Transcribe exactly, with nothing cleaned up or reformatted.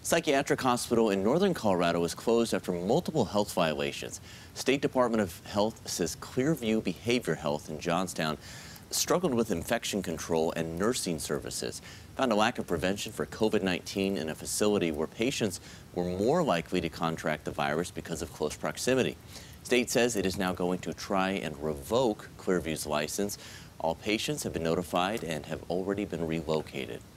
Psychiatric hospital in northern Colorado was closed after multiple health violations. State Department of Health says Clearview Behavior Health in Johnstown struggled with infection control and nursing services, found a lack of prevention for COVID nineteen in a facility where patients were more likely to contract the virus because of close proximity. State says it is now going to try and revoke Clearview's license. All patients have been notified and have already been relocated.